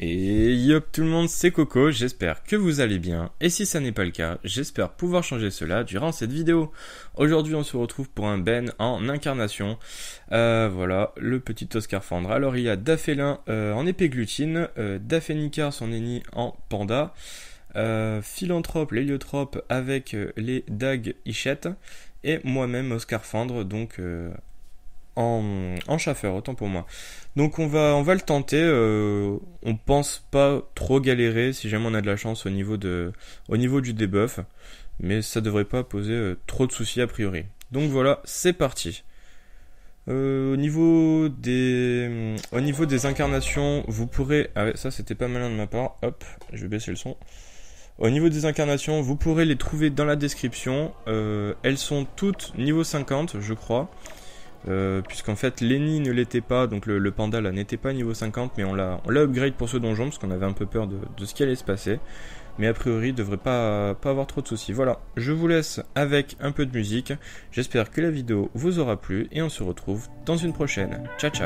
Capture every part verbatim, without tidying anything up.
Et yop tout le monde, c'est Coco, j'espère que vous allez bien, et si ça n'est pas le cas, j'espère pouvoir changer cela durant cette vidéo. Aujourd'hui on se retrouve pour un Ben en incarnation, euh, voilà, le petit Oscar Fandre. Alors il y a Dafélin euh, en épée glutine, euh, Dafénicar son ennemi en panda, euh, Philanthrope, l'héliotrope avec euh, les dagues Ichette, et moi-même Oscar Fandre, donc... Euh, En, en chaffeur, autant pour moi. Donc on va, on va le tenter. Euh, on pense pas trop galérer si jamais on a de la chance au niveau de, au niveau du debuff, mais ça devrait pas poser euh, trop de soucis a priori. Donc voilà, c'est parti. Euh, au niveau des, au niveau des incarnations, vous pourrez. Ah ouais, ça c'était pas malin de ma part. Hop, je vais baisser le son. Au niveau des incarnations, vous pourrez les trouver dans la description. Euh, elles sont toutes niveau cinquante, je crois. Euh, puisqu'en fait Lenny ne l'était pas, donc le, le panda là n'était pas niveau cinquante, mais on l'a, on l'a upgrade pour ce donjon parce qu'on avait un peu peur de, de ce qui allait se passer, mais a priori il devrait pas, pas avoir trop de soucis. Voilà, je vous laisse avec un peu de musique, j'espère que la vidéo vous aura plu et on se retrouve dans une prochaine. Ciao ciao.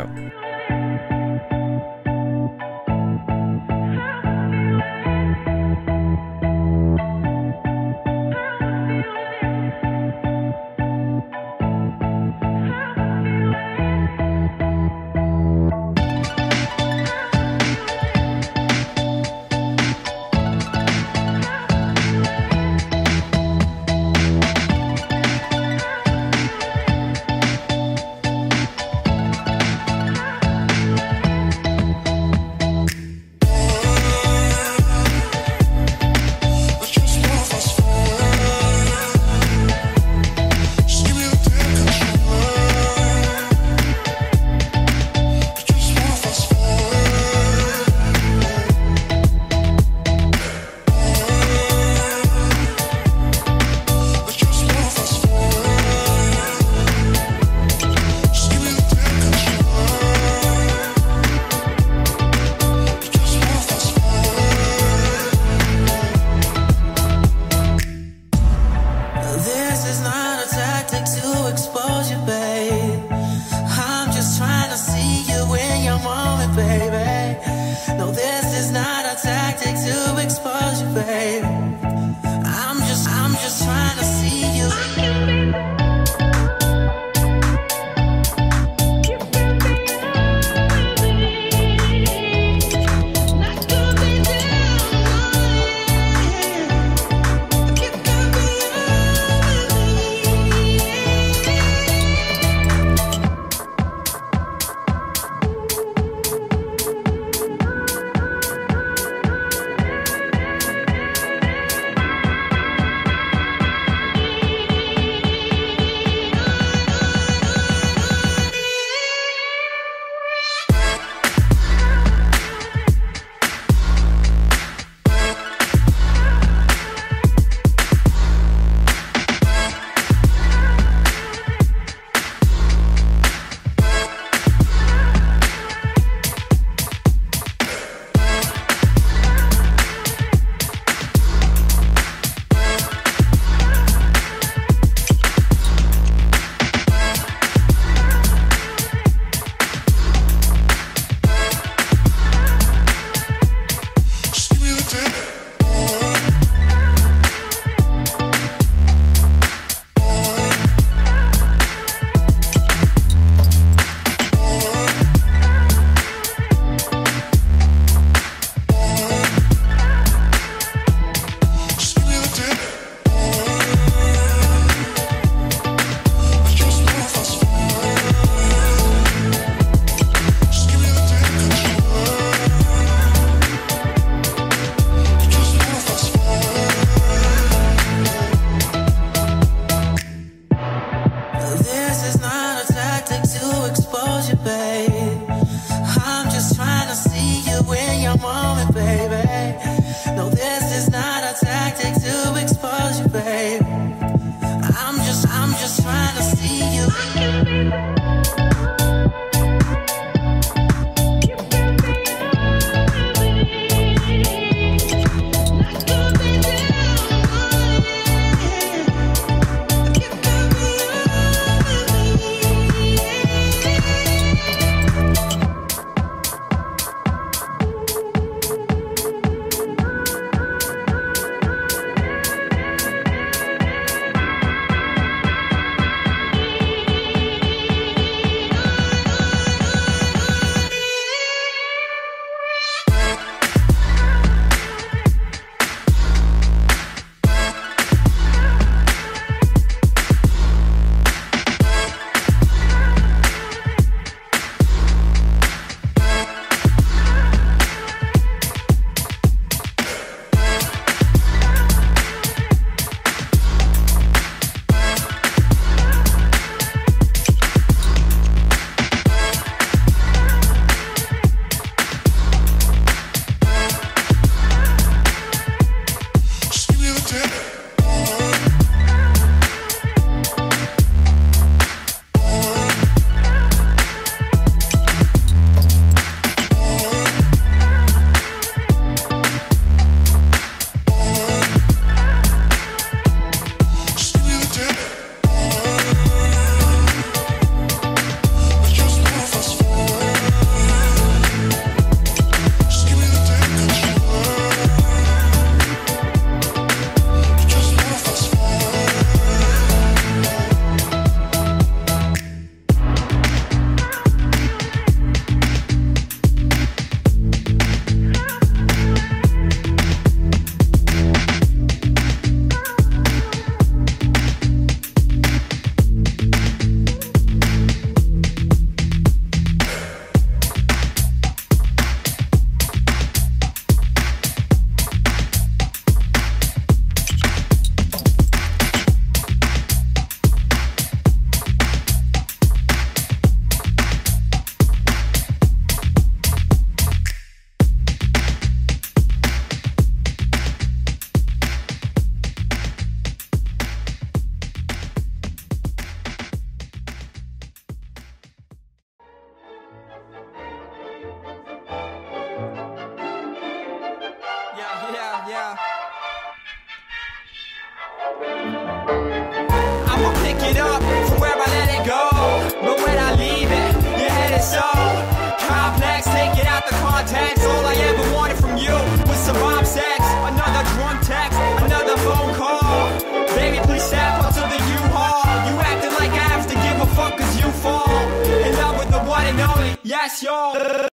incarnation.